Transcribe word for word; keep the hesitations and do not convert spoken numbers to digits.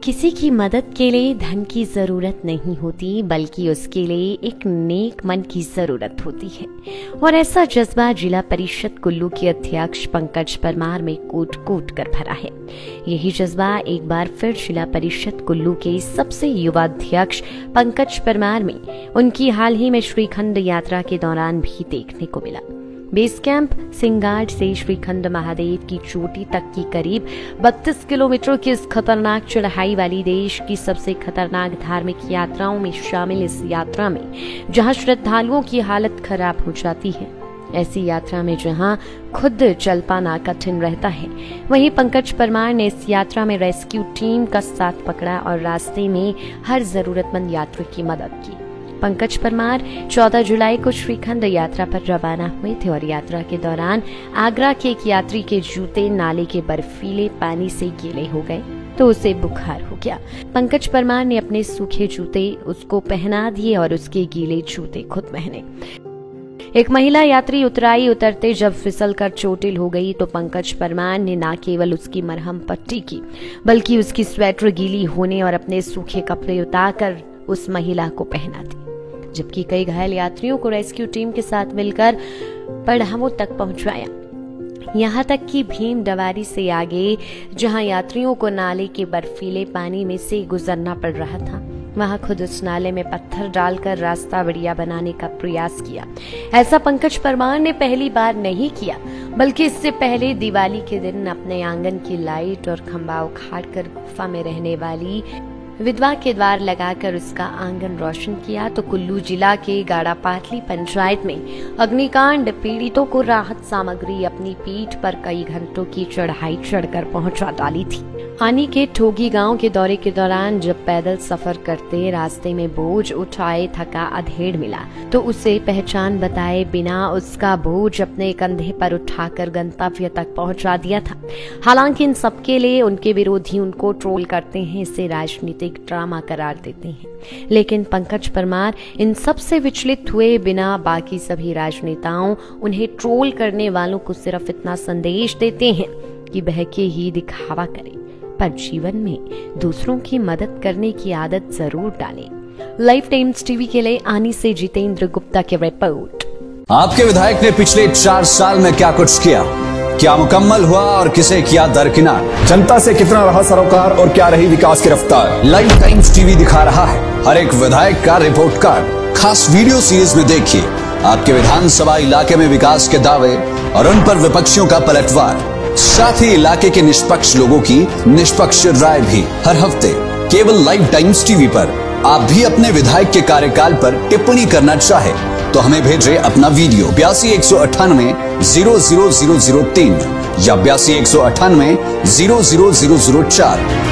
किसी की मदद के लिए धन की जरूरत नहीं होती, बल्कि उसके लिए एक नेक मन की जरूरत होती है। और ऐसा जज्बा जिला परिषद कुल्लू के अध्यक्ष पंकज परमार में कूट कूट कर भरा है। यही जज्बा एक बार फिर जिला परिषद कुल्लू के सबसे युवा अध्यक्ष पंकज परमार में उनकी हाल ही में श्रीखंड यात्रा के दौरान भी देखने को मिला। बेस कैंप सिंगाट से श्रीखंड महादेव की चोटी तक की करीब बत्तीस किलोमीटर की इस खतरनाक चढ़ाई वाली देश की सबसे खतरनाक धार्मिक यात्राओं में शामिल इस यात्रा में जहां श्रद्धालुओं की हालत खराब हो जाती है, ऐसी यात्रा में जहां खुद चल पाना कठिन रहता है, वहीं पंकज परमार ने इस यात्रा में रेस्क्यू टीम का साथ पकड़ा और रास्ते में हर जरूरतमंद यात्री की मदद की। पंकज परमार चौदह जुलाई को श्रीखंड यात्रा पर रवाना हुए थे और यात्रा के दौरान आगरा के एक यात्री के जूते नाले के बर्फीले पानी से गीले हो गए तो उसे बुखार हो गया। पंकज परमार ने अपने सूखे जूते उसको पहना दिए और उसके गीले जूते खुद पहने। एक महिला यात्री उतराई, उतरते जब फिसल कर चोटिल हो गई तो पंकज परमार ने न केवल उसकी मरहम पट्टी की, बल्कि उसकी स्वेटर गीली होने और अपने सूखे कपड़े उतारकर उस महिला को पहना दी। जबकि कई घायल यात्रियों को रेस्क्यू टीम के साथ मिलकर पड़ावों तक पहुंचाया। यहाँ तक कि भीम डवारी से आगे जहां यात्रियों को नाले के बर्फीले पानी में से गुजरना पड़ रहा था, वहां खुद उस नाले में पत्थर डालकर रास्ता बढ़िया बनाने का प्रयास किया। ऐसा पंकज परमार ने पहली बार नहीं किया, बल्कि इससे पहले दिवाली के दिन अपने आंगन की लाइट और खंबा उखाड़कर गुफा में रहने वाली विधवा के द्वार लगाकर उसका आंगन रोशन किया तो कुल्लू जिला के गाड़ापाटली पंचायत में अग्निकांड पीड़ितों को राहत सामग्री अपनी पीठ पर कई घंटों की चढ़ाई चढ़कर पहुंचा डाली थी। आनी के ठोगी गांव के दौरे के दौरान जब पैदल सफर करते रास्ते में बोझ उठाए थका अधेड़ मिला तो उसे पहचान बताए बिना उसका बोझ अपने कंधे पर उठाकर गंतव्य तक पहुंचा दिया था। हालांकि इन सबके लिए उनके विरोधी उनको ट्रोल करते हैं, इसे राजनीतिक ड्रामा करार देते हैं, लेकिन पंकज परमार इन सब से विचलित हुए बिना बाकी सभी राजनेताओं उन्हें ट्रोल करने वालों को सिर्फ इतना संदेश देते हैं कि बहके ही दिखावा करें, पर जीवन में दूसरों की मदद करने की आदत जरूर डालें। लाइफ टाइम्स टीवी के लिए आनी से जितेंद्र गुप्ता की रिपोर्ट। आपके विधायक ने पिछले चार साल में क्या कुछ किया, क्या मुकम्मल हुआ और किसे किया दरकिनार, जनता से कितना रहा सरोकार और क्या रही विकास की रफ्तार। लाइफ टाइम्स टीवी दिखा रहा है हर एक विधायक का रिपोर्ट कार्ड। खास वीडियो सीरीज में देखिए आपके विधानसभा इलाके में विकास के दावे और उन पर विपक्षियों का पलटवार, साथ ही इलाके के निष्पक्ष लोगों की निष्पक्ष राय भी हर हफ्ते केवल लाइव टाइम्स टीवी पर। आप भी अपने विधायक के कार्यकाल पर टिप्पणी करना चाहे तो हमें भेजें अपना वीडियो बयासी एक सौ अट्ठानवे जीरो जीरो जीरो जीरो तीन या बयासी एक सौ अट्ठानवे जीरो जीरो जीरो जीरो चार।